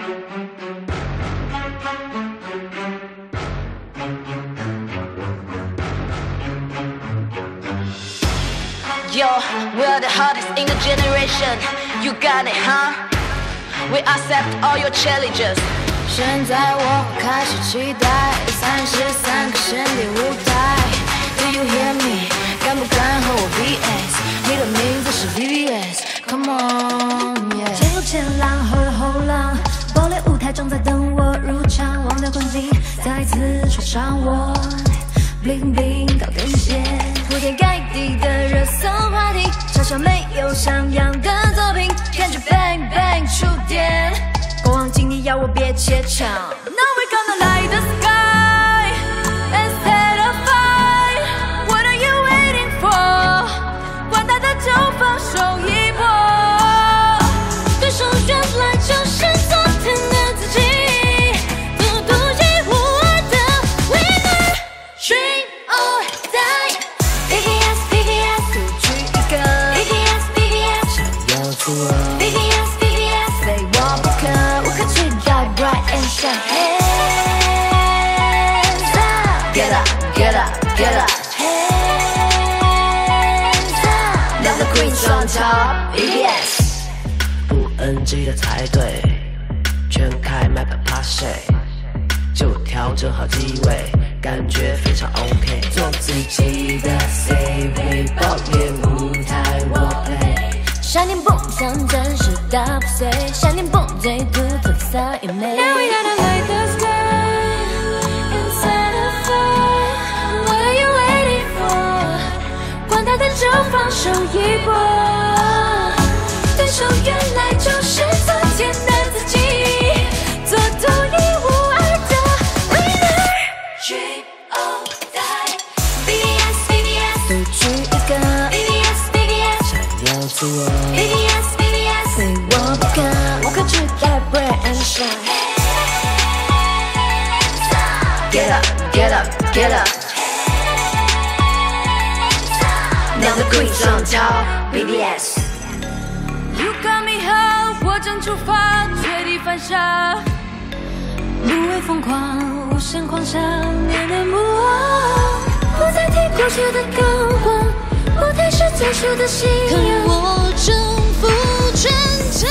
Yo, we're the hottest in the generation. You got it, huh? We accept all your challenges. 现在我开始期待33个限定舞台。Do you hear me？ 敢不敢和我 VS？ 你的名字是 VVS。Come on，yeah。 前有前浪，后有后浪，爆裂舞台正在等我入场，忘掉困境，再次穿上我 bling bling 高跟鞋，铺天盖地的热搜话题，嘲笑没有像样的作品，感觉 bang bang 触电，过往经历要我别怯场。Now we gonna light the sky and set a fire. What are you waiting for？ 管他的就放手一搏，对手原来就是昨天的自己。 Get up, get up, get up. Hands up. Now the queen's on top. Yes. 不 NG 的才对，全开麦吧怕谁？就调整好机位，感觉非常 OK。做自己的 CV， 爆裂舞台我 play。 闪电蹦像真实打破碎，闪电蹦最独特色也美。Now we gotta light the sky and set a fire. What are you waiting for？ 管他的就放手一搏，对手原来就是昨天的自己，做独一无二的 winner。 Dream or die。BBS BBS， 独具一个 BBS BBS， 想要自我。 BBS BBS， 非我不可，无可取代 bright and shine。 Get up, get up, get up. Now the queen's on top. BBS. You got me high， 我正出发，绝地反杀，不畏疯狂，无限狂想，念念不忘，不再提过去的高光，舞台是最初的信仰，看我征服全场。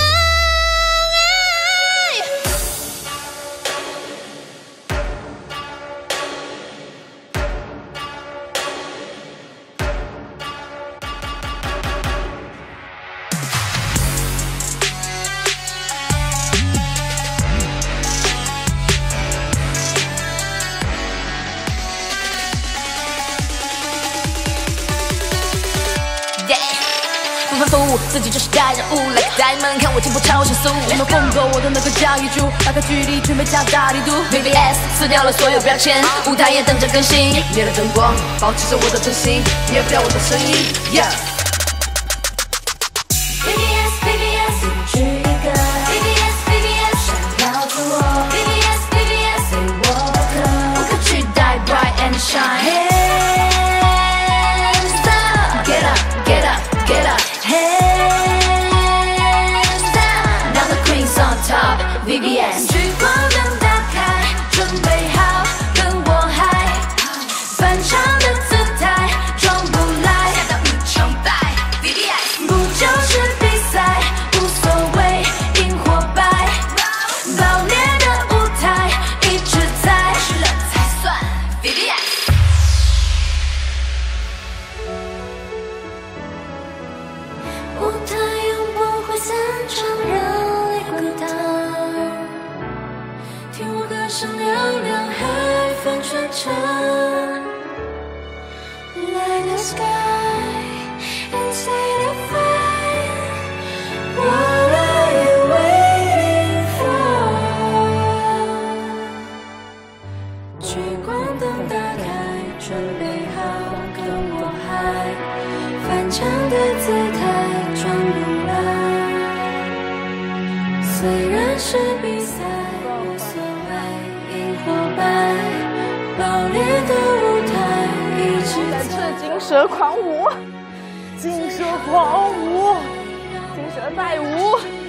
不反复，自己就是代人物 ，like diamond， 看我进步超神速。我们风格，我的那个叫一注，拉开距离，准备加大力度。VVS 撕掉了所有标签，舞台也等着更新。 灭了灯光，保持着我的真心，灭不了我的声音。Yeah。 BBS BBS， 独具一个 BBS BBS， 闪耀自我 BBS BBS， 非我不可， 无可取代 bright and shine。 Hands up. Get up, get up, get up. Hands down. Now the queen's on top. VBS. 聚光灯打开，准备好跟我嗨，翻唱的姿态装不来， 下到你崇拜 VBS。 不就是比赛，无所谓赢或败，爆裂的舞台一直在， 是了才算 VBS。 舞台永不会散场，热泪滚烫。听我歌声嘹亮，嗨翻全场。Light the sky and set a fire. What are you waiting for？ 聚光灯打开，准备好跟我嗨，翻唱的姿态装不来。虽然是比赛，无所谓赢或败，爆裂的舞台一直在。 金蛇狂舞，金蛇狂舞，金蛇带舞。